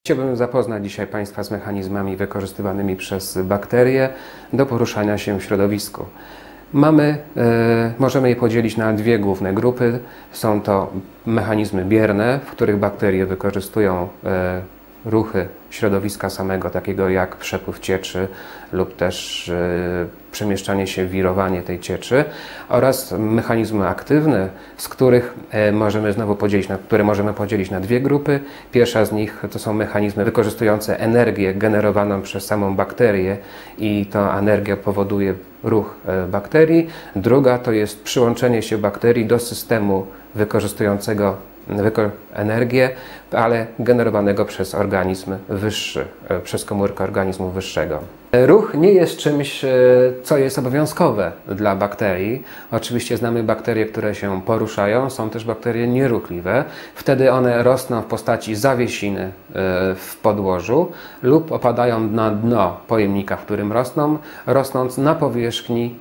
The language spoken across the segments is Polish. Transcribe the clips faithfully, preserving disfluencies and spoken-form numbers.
Chciałbym zapoznać dzisiaj Państwa z mechanizmami wykorzystywanymi przez bakterie do poruszania się w środowisku. Mamy, e, możemy je podzielić na dwie główne grupy. Są to mechanizmy bierne, w których bakterie wykorzystują e, ruchy środowiska samego, takiego jak przepływ cieczy lub też e, przemieszczanie się, wirowanie tej cieczy, oraz mechanizmy aktywne, z których e, możemy znowu podzielić na, które możemy podzielić na dwie grupy. Pierwsza z nich to są mechanizmy wykorzystujące energię generowaną przez samą bakterię i ta energia powoduje ruch e, bakterii. Druga to jest przyłączenie się bakterii do systemu wykorzystującego energię, ale generowanego przez organizm wyższy, przez komórkę organizmu wyższego. Ruch nie jest czymś, co jest obowiązkowe dla bakterii. Oczywiście znamy bakterie, które się poruszają, są też bakterie nieruchliwe. Wtedy one rosną w postaci zawiesiny w podłożu lub opadają na dno pojemnika, w którym rosną, rosnąc na powierzchni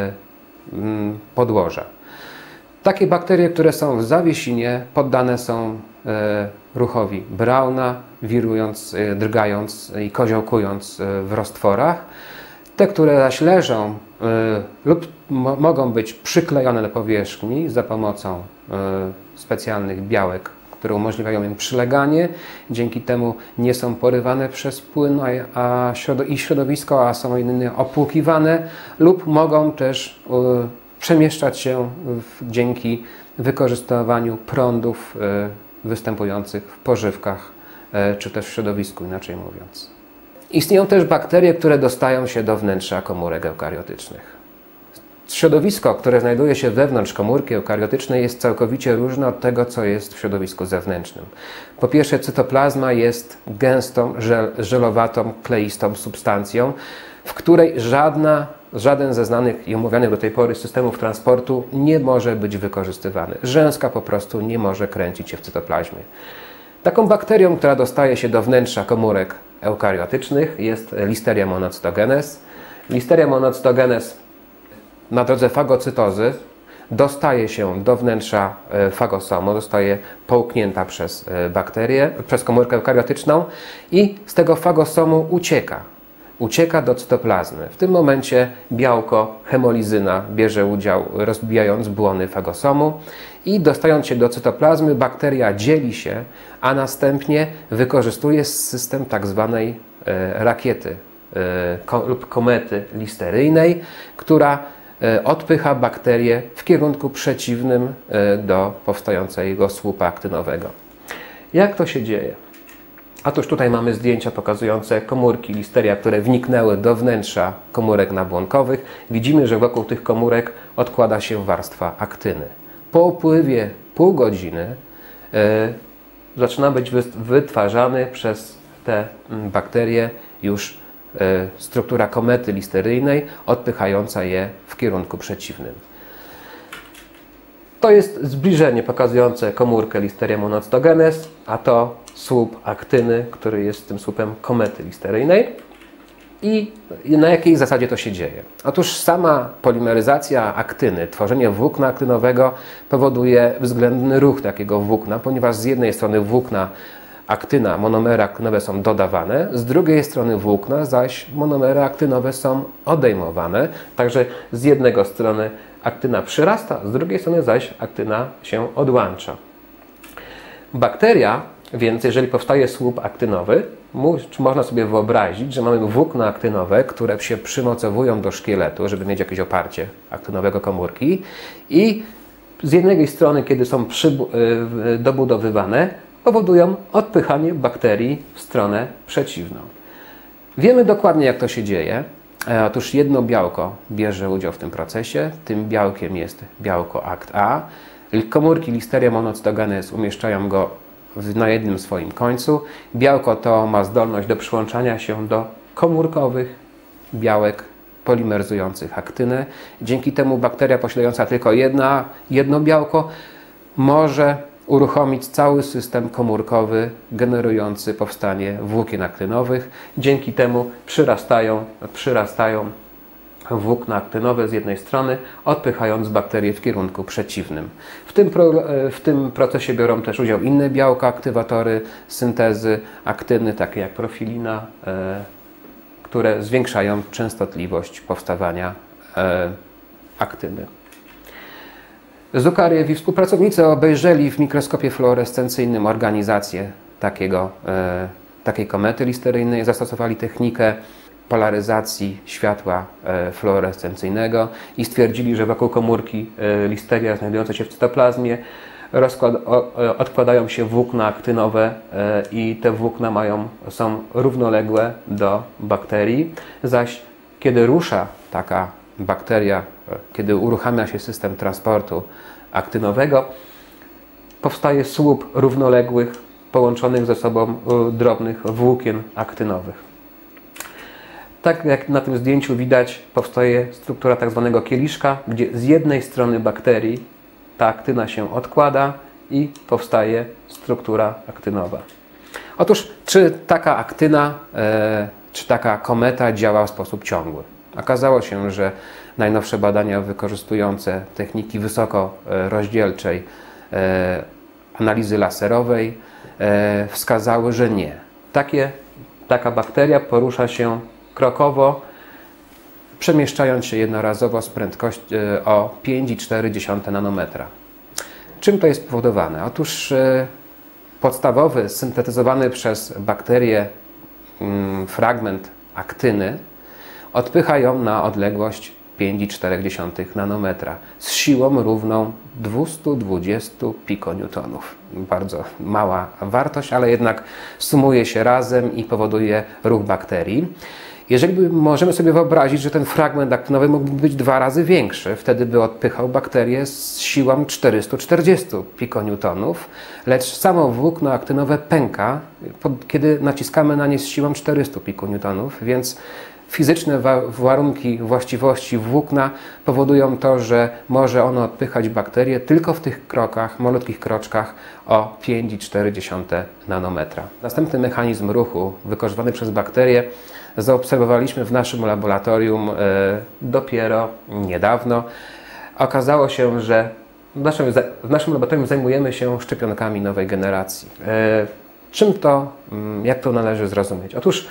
podłoża. Takie bakterie, które są w zawiesinie, poddane są e, ruchowi Browna, wirując, e, drgając i koziołkując e, w roztworach. Te, które zaś leżą e, lub mo mogą być przyklejone do powierzchni za pomocą e, specjalnych białek, które umożliwiają im przyleganie. Dzięki temu nie są porywane przez płyn a, a środo i środowisko, a są jedynie opłukiwane, lub mogą też e, przemieszczać się w, dzięki wykorzystywaniu prądów e, występujących w pożywkach e, czy też w środowisku, inaczej mówiąc. Istnieją też bakterie, które dostają się do wnętrza komórek eukariotycznych. Środowisko, które znajduje się wewnątrz komórki eukariotycznej, jest całkowicie różne od tego, co jest w środowisku zewnętrznym. Po pierwsze, cytoplazma jest gęstą, żel, żelowatą, kleistą substancją, w której żadna Żaden ze znanych i omówionych do tej pory systemów transportu nie może być wykorzystywany. Rzęska po prostu nie może kręcić się w cytoplazmie. Taką bakterią, która dostaje się do wnętrza komórek eukariotycznych, jest Listeria monocytogenes. Listeria monocytogenes na drodze fagocytozy dostaje się do wnętrza fagosomu, zostaje połknięta przez bakterię, przez komórkę eukariotyczną i z tego fagosomu ucieka. Ucieka do cytoplazmy. W tym momencie białko hemolizyna bierze udział, rozbijając błony fagosomu i dostając się do cytoplazmy, bakteria dzieli się, a następnie wykorzystuje system tak zwanej e, rakiety e, ko, lub komety listeryjnej, która e, odpycha bakterię w kierunku przeciwnym e, do powstającego słupa aktynowego. Jak to się dzieje? Otóż tutaj mamy zdjęcia pokazujące komórki Listeria, które wniknęły do wnętrza komórek nabłonkowych. Widzimy, że wokół tych komórek odkłada się warstwa aktyny. Po upływie pół godziny e, zaczyna być wytwarzany przez te bakterie już e, struktura komety listeryjnej, odpychająca je w kierunku przeciwnym. To jest zbliżenie pokazujące komórkę Listeria monocytogenes, a to słup aktyny, który jest tym słupem komety listeryjnej. I na jakiej zasadzie to się dzieje? Otóż sama polimeryzacja aktyny, tworzenie włókna aktynowego powoduje względny ruch takiego włókna, ponieważ z jednej strony włókna aktyna, monomery aktynowe są dodawane, z drugiej strony włókna zaś monomery aktynowe są odejmowane, także z jednej strony aktyna przyrasta, z drugiej strony zaś aktyna się odłącza. Bakteria, więc jeżeli powstaje słup aktynowy, można sobie wyobrazić, że mamy włókna aktynowe, które się przymocowują do szkieletu, żeby mieć jakieś oparcie aktynowego komórki, i z jednej strony, kiedy są dobudowywane, powodują odpychanie bakterii w stronę przeciwną. Wiemy dokładnie, jak to się dzieje. Otóż jedno białko bierze udział w tym procesie. Tym białkiem jest białko A C T A. Komórki Listeria monocytogenes umieszczają go na jednym swoim końcu. Białko to ma zdolność do przyłączania się do komórkowych białek polimeryzujących aktynę. Dzięki temu bakteria posiadająca tylko jedna, jedno białko może uruchomić cały system komórkowy generujący powstanie włókien aktynowych. Dzięki temu przyrastają, przyrastają włókna aktynowe z jednej strony, odpychając bakterie w kierunku przeciwnym. W tym, pro, w tym procesie biorą też udział inne białka, aktywatory syntezy aktyny, takie jak profilina, e, które zwiększają częstotliwość powstawania e, aktyny. Zuccariew i współpracownicy obejrzeli w mikroskopie fluorescencyjnym organizację takiego, e, takiej komety listeryjnej, zastosowali technikę polaryzacji światła e, fluorescencyjnego i stwierdzili, że wokół komórki e, listeria znajdującej się w cytoplazmie rozkład, o, e, odkładają się włókna aktynowe e, i te włókna mają, są równoległe do bakterii, zaś kiedy rusza taka bakteria, e, kiedy uruchamia się system transportu aktynowego, powstaje słup równoległych, połączonych ze sobą e, drobnych włókien aktynowych. Tak jak na tym zdjęciu widać, powstaje struktura tak zwanego kieliszka, gdzie z jednej strony bakterii ta aktyna się odkłada i powstaje struktura aktynowa. Otóż, czy taka aktyna, e, czy taka kometa działa w sposób ciągły? Okazało się, że najnowsze badania wykorzystujące techniki wysokorozdzielczej e, analizy laserowej e, wskazały, że nie. Takie, taka bakteria porusza się krokowo, przemieszczając się jednorazowo z prędkością o pięć i cztery dziesiąte nanometra. Czym to jest spowodowane? Otóż podstawowy, syntetyzowany przez bakterię fragment aktyny odpycha ją na odległość pięć i cztery dziesiąte nanometra z siłą równą dwieście dwadzieścia pikonewtonów. Bardzo mała wartość, ale jednak sumuje się razem i powoduje ruch bakterii. Jeżeli by, możemy sobie wyobrazić, że ten fragment aktynowy mógłby być dwa razy większy, wtedy by odpychał bakterię z siłą czterysta czterdzieści pikonewtonów, lecz samo włókno aktynowe pęka, kiedy naciskamy na nie z siłą czterysta pikonewtonów, więc fizyczne wa warunki, właściwości włókna powodują to, że może ono odpychać bakterię tylko w tych krokach, malutkich kroczkach o pięć i cztery dziesiąte nanometra. Następny mechanizm ruchu wykorzystany przez bakterie zaobserwowaliśmy w naszym laboratorium e, dopiero niedawno. Okazało się, że w naszym, w naszym laboratorium zajmujemy się szczepionkami nowej generacji. E, czym to, jak to należy zrozumieć? Otóż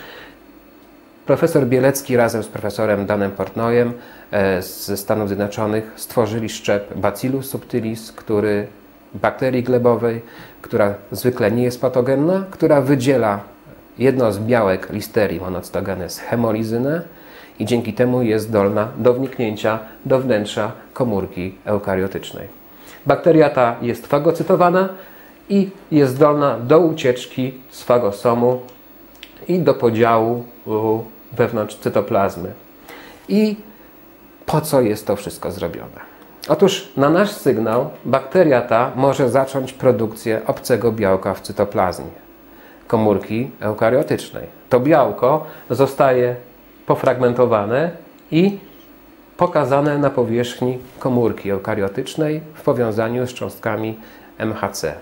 profesor Bielecki razem z profesorem Danem Portnoyem e, ze Stanów Zjednoczonych stworzyli szczep Bacillus subtilis, który bakterii glebowej, która zwykle nie jest patogenna, która wydziela jedno z białek listerii monocytogenes hemolizynę i dzięki temu jest zdolna do wniknięcia do wnętrza komórki eukariotycznej. Bakteria ta jest fagocytowana i jest zdolna do ucieczki z fagosomu i do podziału wewnątrz cytoplazmy. I po co jest to wszystko zrobione? Otóż na nasz sygnał bakteria ta może zacząć produkcję obcego białka w cytoplazmie komórki eukariotycznej. To białko zostaje pofragmentowane i pokazane na powierzchni komórki eukariotycznej w powiązaniu z cząstkami M H C.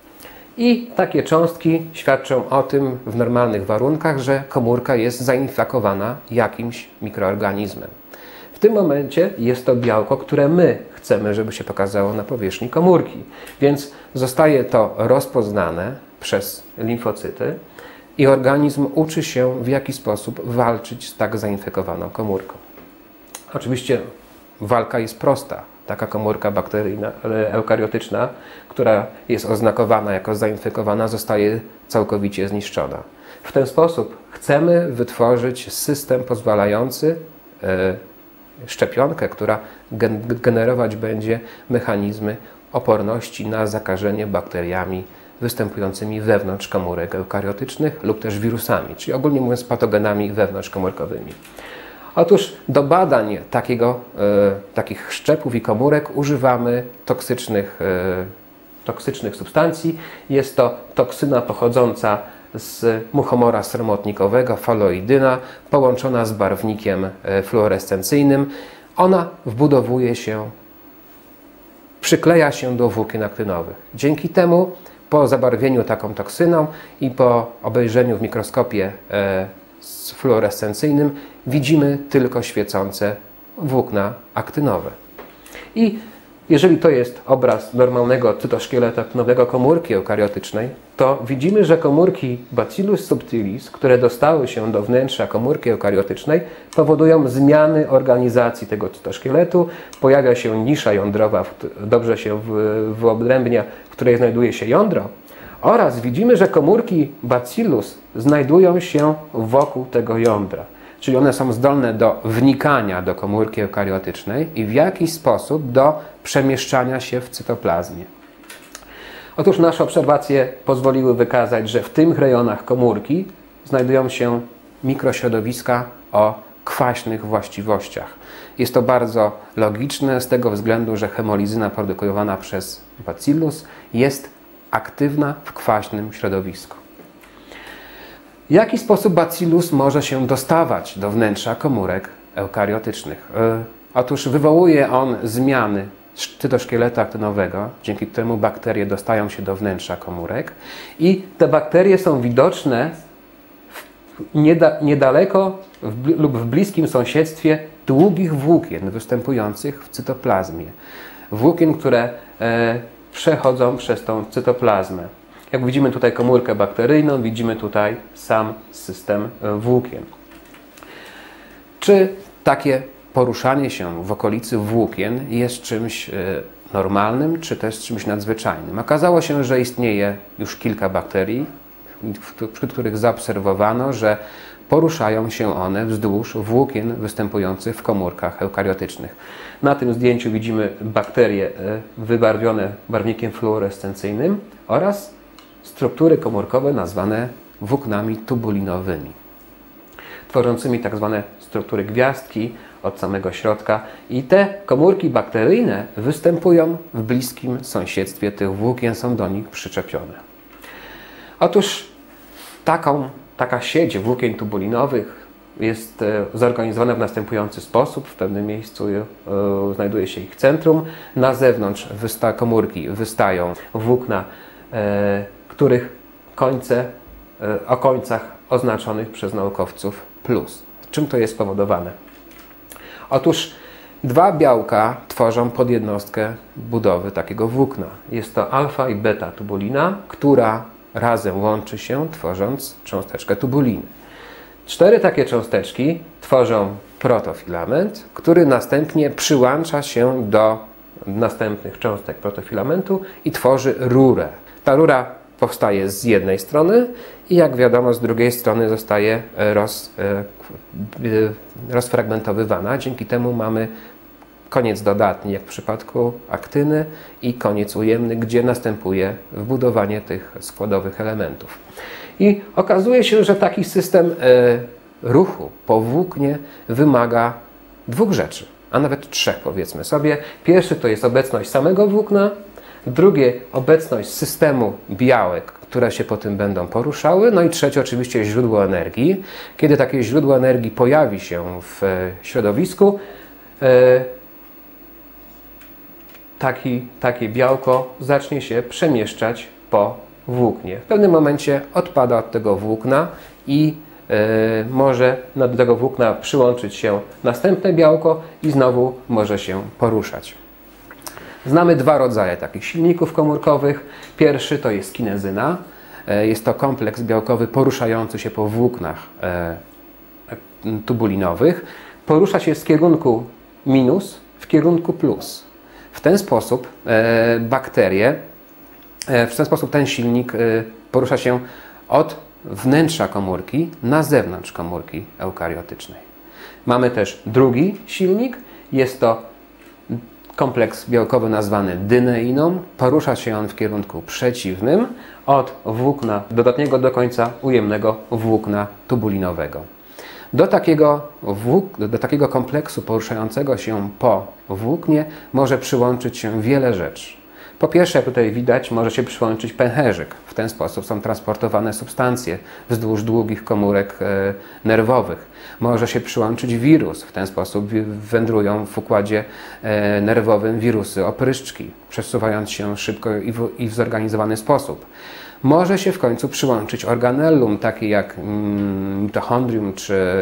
I takie cząstki świadczą o tym w normalnych warunkach, że komórka jest zainfekowana jakimś mikroorganizmem. W tym momencie jest to białko, które my chcemy, żeby się pokazało na powierzchni komórki. Więc zostaje to rozpoznane przez limfocyty i organizm uczy się, w jaki sposób walczyć z tak zainfekowaną komórką. Oczywiście walka jest prosta. Taka komórka bakteryjna, eukariotyczna, która jest oznakowana jako zainfekowana, zostaje całkowicie zniszczona. W ten sposób chcemy wytworzyć system pozwalający e, szczepionkę, która generować będzie mechanizmy oporności na zakażenie bakteriami występującymi wewnątrz komórek eukariotycznych lub też wirusami, czyli ogólnie mówiąc patogenami wewnątrzkomórkowymi. Otóż do badań takiego, e, takich szczepów i komórek używamy toksycznych, e, toksycznych substancji. Jest to toksyna pochodząca z muchomora sromotnikowego, faloidyna, połączona z barwnikiem e, fluorescencyjnym. Ona wbudowuje się, przykleja się do włókien aktynowych. Dzięki temu po zabarwieniu taką toksyną i po obejrzeniu w mikroskopie e, fluorescencyjnym widzimy tylko świecące włókna aktynowe. I jeżeli to jest obraz normalnego cytoszkieletu aktynowego komórki eukariotycznej, to widzimy, że komórki Bacillus subtilis, które dostały się do wnętrza komórki eukariotycznej, powodują zmiany organizacji tego cytoszkieletu. Pojawia się nisza jądrowa, dobrze się wyodrębnia, w której znajduje się jądro. Oraz widzimy, że komórki Bacillus znajdują się wokół tego jądra. Czyli one są zdolne do wnikania do komórki eukariotycznej i w jakiś sposób do przemieszczania się w cytoplazmie. Otóż nasze obserwacje pozwoliły wykazać, że w tych rejonach komórki znajdują się mikrośrodowiska o kwaśnych właściwościach. Jest to bardzo logiczne z tego względu, że hemolizyna produkowana przez Bacillus jest aktywna w kwaśnym środowisku. W jaki sposób Bacillus może się dostawać do wnętrza komórek eukariotycznych? Otóż wywołuje on zmiany cytoszkieletu aktynowego, dzięki któremu bakterie dostają się do wnętrza komórek i te bakterie są widoczne niedaleko lub w bliskim sąsiedztwie długich włókien występujących w cytoplazmie. Włókien, które e, przechodzą przez tą cytoplazmę. Jak widzimy tutaj komórkę bakteryjną, widzimy tutaj sam system włókien. Czy takie poruszanie się w okolicy włókien jest czymś normalnym, czy też czymś nadzwyczajnym? Okazało się, że istnieje już kilka bakterii, wśród których zaobserwowano, że poruszają się one wzdłuż włókien występujących w komórkach eukariotycznych. Na tym zdjęciu widzimy bakterie wybarwione barwnikiem fluorescencyjnym oraz struktury komórkowe nazwane włóknami tubulinowymi, tworzącymi tak zwane struktury gwiazdki od samego środka. I te komórki bakteryjne występują w bliskim sąsiedztwie tych włókien, są do nich przyczepione. Otóż taką, taka sieć włókien tubulinowych jest zorganizowana w następujący sposób. W pewnym miejscu e, znajduje się ich centrum. Na zewnątrz wysta komórki wystają włókna, e, których końce, e, o końcach oznaczonych przez naukowców plus. Czym to jest spowodowane? Otóż dwa białka tworzą podjednostkę budowy takiego włókna. Jest to alfa i beta tubulina, która razem łączy się, tworząc cząsteczkę tubuliny. Cztery takie cząsteczki tworzą protofilament, który następnie przyłącza się do następnych cząstek protofilamentu i tworzy rurę. Ta rura powstaje z jednej strony i jak wiadomo z drugiej strony zostaje roz, rozfragmentowywana. Dzięki temu mamy koniec dodatni, jak w przypadku aktyny, i koniec ujemny, gdzie następuje wbudowanie tych składowych elementów. I okazuje się, że taki system ruchu po włóknie wymaga dwóch rzeczy, a nawet trzech, powiedzmy sobie. Pierwszy to jest obecność samego włókna, drugie obecność systemu białek, które się po tym będą poruszały, no i trzecie oczywiście źródło energii. Kiedy takie źródło energii pojawi się w środowisku, taki, takie białko zacznie się przemieszczać po włóknie. W pewnym momencie odpada od tego włókna i e, może do tego włókna przyłączyć się następne białko i znowu może się poruszać. Znamy dwa rodzaje takich silników komórkowych. Pierwszy to jest kinezyna. E, jest to kompleks białkowy poruszający się po włóknach e, tubulinowych. Porusza się z kierunku minus w kierunku plus. W ten sposób e, bakterie, e, w ten sposób ten silnik e, porusza się od wnętrza komórki na zewnątrz komórki eukariotycznej. Mamy też drugi silnik, jest to kompleks białkowy nazwany dyneiną. Porusza się on w kierunku przeciwnym od włókna dodatniego do końca ujemnego włókna tubulinowego. Do takiego, włók, do takiego kompleksu poruszającego się po włóknie może przyłączyć się wiele rzeczy. Po pierwsze, jak tutaj widać, może się przyłączyć pęcherzyk. W ten sposób są transportowane substancje wzdłuż długich komórek e, nerwowych. Może się przyłączyć wirus. W ten sposób wędrują w układzie e, nerwowym wirusy, opryszczki, przesuwając się szybko i w, i w zorganizowany sposób. Może się w końcu przyłączyć organellum, takie jak mm, mitochondrium czy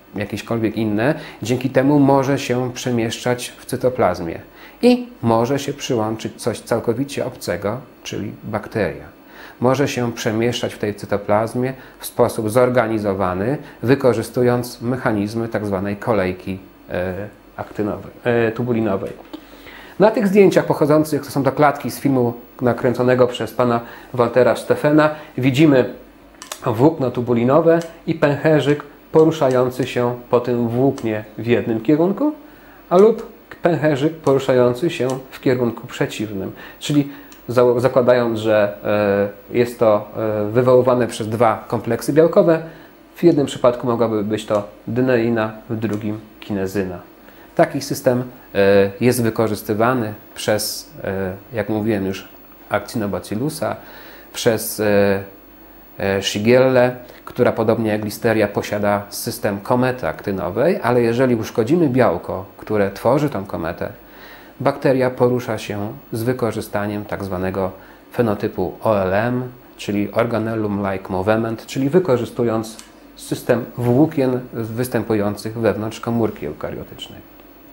jakiekolwiek inne, dzięki temu może się przemieszczać w cytoplazmie i może się przyłączyć coś całkowicie obcego, czyli bakteria. Może się przemieszczać w tej cytoplazmie w sposób zorganizowany, wykorzystując mechanizmy tzw. kolejki e, aktynowej, e, tubulinowej. Na tych zdjęciach pochodzących, to są to klatki z filmu nakręconego przez pana Waltera Steffena, widzimy włókno tubulinowe i pęcherzyk poruszający się po tym włóknie w jednym kierunku, a lub pęcherzyk poruszający się w kierunku przeciwnym. Czyli zakładając, że jest to wywoływane przez dwa kompleksy białkowe, w jednym przypadku mogłaby być to dyneina, w drugim kinezyna. Taki system jest wykorzystywany przez, jak mówiłem już, Actinobacillusa, przez Shigellę, która podobnie jak listeria posiada system komety aktynowej, ale jeżeli uszkodzimy białko, które tworzy tą kometę, bakteria porusza się z wykorzystaniem tak zwanego fenotypu O L M, czyli Organellum-like Movement, czyli wykorzystując system włókien występujących wewnątrz komórki eukariotycznej.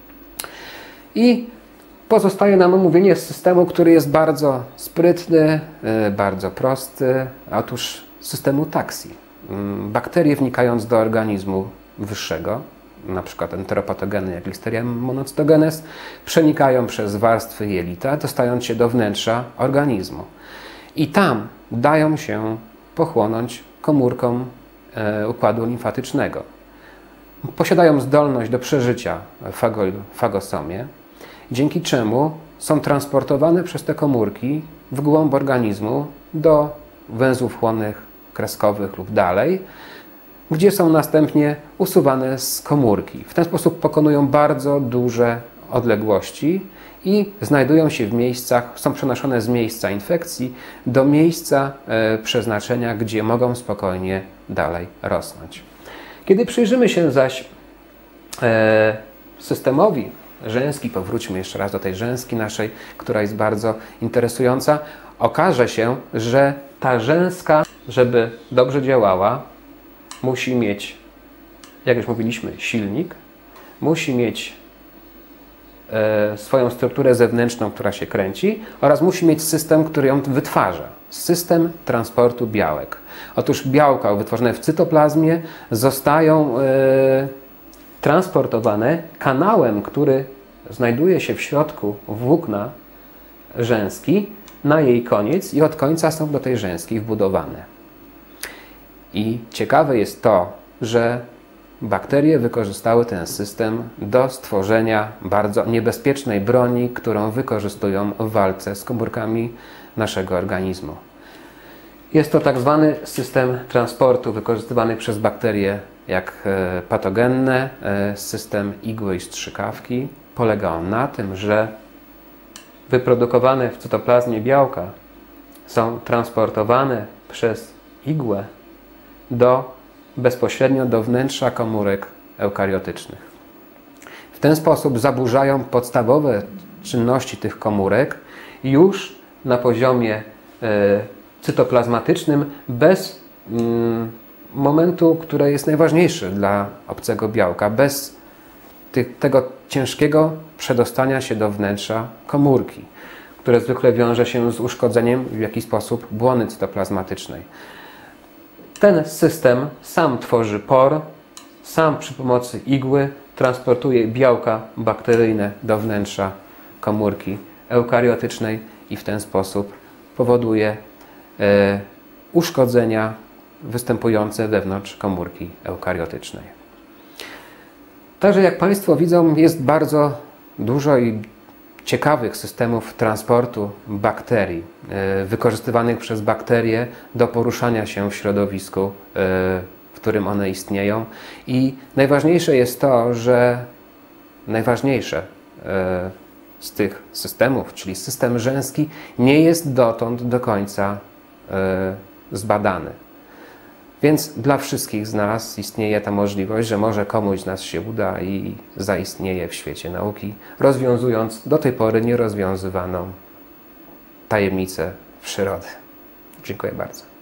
I pozostaje nam omówienie systemu, który jest bardzo sprytny, bardzo prosty, otóż systemu taksji. Bakterie, wnikając do organizmu wyższego, na przykład enteropatogeny jak Listeria monocytogenes, przenikają przez warstwy jelita, dostając się do wnętrza organizmu. I tam dają się pochłonąć komórkom e, układu limfatycznego. Posiadają zdolność do przeżycia w fagosomie, dzięki czemu są transportowane przez te komórki w głąb organizmu do węzłów chłonnych kreskowych lub dalej, gdzie są następnie usuwane z komórki. W ten sposób pokonują bardzo duże odległości i znajdują się w miejscach, są przenoszone z miejsca infekcji do miejsca e, przeznaczenia, gdzie mogą spokojnie dalej rosnąć. Kiedy przyjrzymy się zaś e, systemowi rzęski, powróćmy jeszcze raz do tej rzęski naszej, która jest bardzo interesująca, okaże się, że ta rzęska, żeby dobrze działała, musi mieć, jak już mówiliśmy, silnik, musi mieć e, swoją strukturę zewnętrzną, która się kręci, oraz musi mieć system, który ją wytwarza. System transportu białek. Otóż białka wytworzone w cytoplazmie zostają e, transportowane kanałem, który znajduje się w środku włókna rzęski, na jej koniec i od końca są do tej rzęski wbudowane. I ciekawe jest to, że bakterie wykorzystały ten system do stworzenia bardzo niebezpiecznej broni, którą wykorzystują w walce z komórkami naszego organizmu. Jest to tak zwany system transportu wykorzystywany przez bakterie jak patogenne, system igły i strzykawki. Polega on na tym, że wyprodukowane w cytoplazmie białka są transportowane przez igłę do, bezpośrednio do wnętrza komórek eukariotycznych. W ten sposób zaburzają podstawowe czynności tych komórek już na poziomie e, cytoplazmatycznym bez mm, momentu, który jest najważniejszy dla obcego białka, bez ty, tego ciężkiego przedostania się do wnętrza komórki, które zwykle wiąże się z uszkodzeniem w jakiś sposób błony cytoplazmatycznej. Ten system sam tworzy por, sam przy pomocy igły transportuje białka bakteryjne do wnętrza komórki eukariotycznej i w ten sposób powoduje e, uszkodzenia występujące wewnątrz komórki eukariotycznej. Także jak Państwo widzą, jest bardzo dużo i ciekawych systemów transportu bakterii, e, wykorzystywanych przez bakterie do poruszania się w środowisku, e, w którym one istnieją. I najważniejsze jest to, że najważniejsze e, z tych systemów, czyli system rzęski, nie jest dotąd do końca e, zbadany. Więc dla wszystkich z nas istnieje ta możliwość, że może komuś z nas się uda i zaistnieje w świecie nauki, rozwiązując do tej pory nierozwiązywaną tajemnicę przyrody. Dziękuję bardzo.